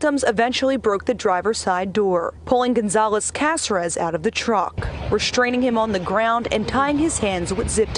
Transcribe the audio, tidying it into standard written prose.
victims eventually broke the driver's side door, pulling Gonzalez Caceres out of the truck, restraining him on the ground and tying his hands with zip